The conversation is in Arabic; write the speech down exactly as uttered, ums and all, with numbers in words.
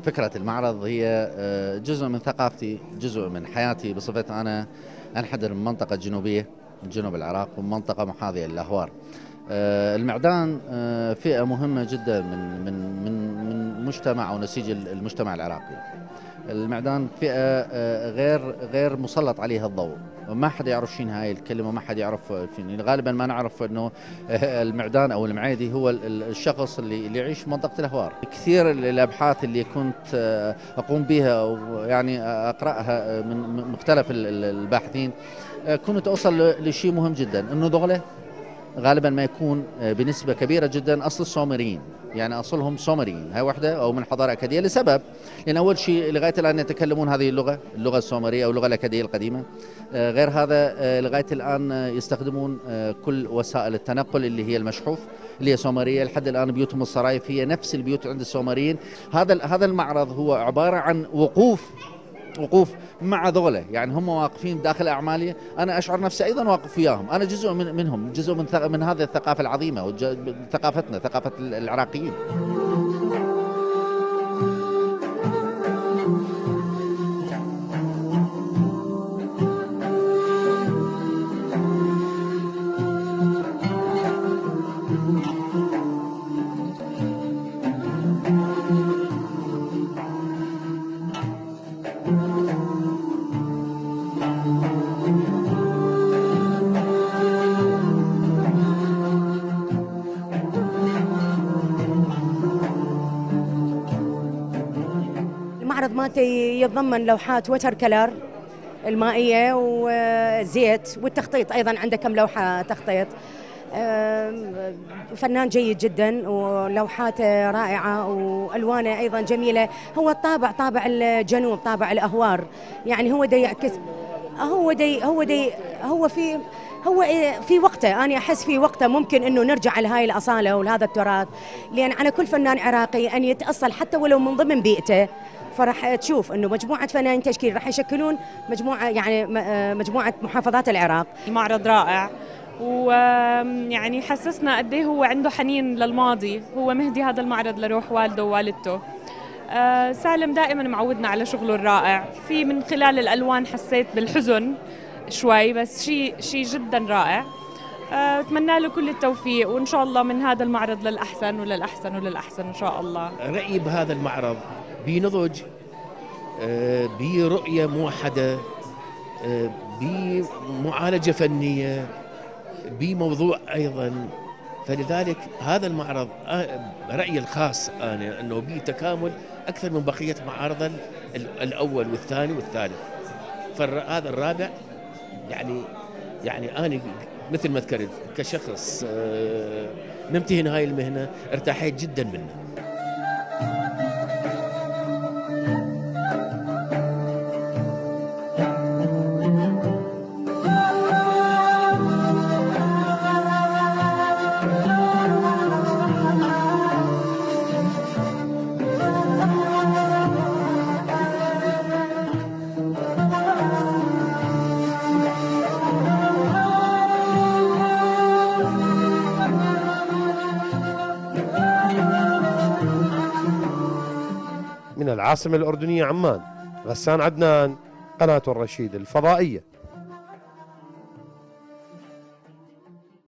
فكرة المعرض هي جزء من ثقافتي، جزء من حياتي بصفتي أنا أنحدر من منطقة جنوبية من جنوب العراق ومنطقة محاذية للأهوار. المعدان فئة مهمة جدا من من من من مجتمع أو نسيج المجتمع العراقي. المعدان فئة غير غير مسلط عليها الضوء، ما حد يعرف شنو هاي الكلمة، ما حد يعرف فين. غالبا ما نعرف انه المعدان او المعيدي هو الشخص اللي اللي يعيش في منطقة الاهوار. كثير الابحاث اللي كنت اقوم بها ويعني اقراها من مختلف الباحثين، كنت اوصل لشيء مهم جدا، انه دولة غالبا ما يكون بنسبة كبيرة جدا أصل السومريين، يعني أصلهم سومريين. هاي واحدة أو من حضارة أكادية لسبب، لأن أول شيء لغاية الآن يتكلمون هذه اللغة، اللغة السومرية أو اللغة الأكادية القديمة. غير هذا لغاية الآن يستخدمون كل وسائل التنقل اللي هي المشحوف اللي هي سومرية. لحد الآن بيوتهم الصرايف هي نفس البيوت عند السومريين. هذا هذا المعرض هو عبارة عن وقوف وقوف مع ذولا، يعني هم واقفين داخل أعمالي، أنا أشعر نفسي أيضا واقف وياهم، أنا جزء من منهم، جزء من من هذه الثقافة العظيمة وثقافتنا، ثقافة العراقيين. المعرض مالتي يتضمن لوحات وتر كلر المائية والزيت والتخطيط، أيضا عنده كم لوحة تخطيط. فنان جيد جدا ولوحاته رائعة وألوانه أيضا جميلة. هو الطابع طابع الجنوب، طابع الأهوار، يعني هو دي يعكس، هو دي هو دي هو في هو في وقته، أنا أحس في وقته ممكن إنه نرجع لهاي الأصالة ولهذا التراث، لأن على كل فنان عراقي أن يتأصل حتى ولو من ضمن بيئته. فرح تشوف انه مجموعه فنانين تشكيل راح يشكلون مجموعه، يعني مجموعه محافظات العراق. المعرض رائع، ويعني حسسنا قد ايه هو عنده حنين للماضي، هو مهدي هذا المعرض لروح والده ووالدته. أه سالم دائما معودنا على شغله الرائع، في من خلال الالوان حسيت بالحزن شوي، بس شيء شيء جدا رائع. أتمنى له كل التوفيق، وإن شاء الله من هذا المعرض للأحسن وللأحسن وللأحسن إن شاء الله. رأيي بهذا المعرض بنضج، برؤية موحدة، بمعالجة فنية، بموضوع أيضا. فلذلك هذا المعرض رأيي الخاص أنا أنه به تكامل أكثر من بقية معارض الأول والثاني والثالث. فهذا الرابع يعني يعني أنا مثل ما ذكرت كشخص ممتهن هاي المهنة ارتاحيت جدا منه. من العاصمة الأردنية عمان، غسان عدنان، قناة الرشيد الفضائية.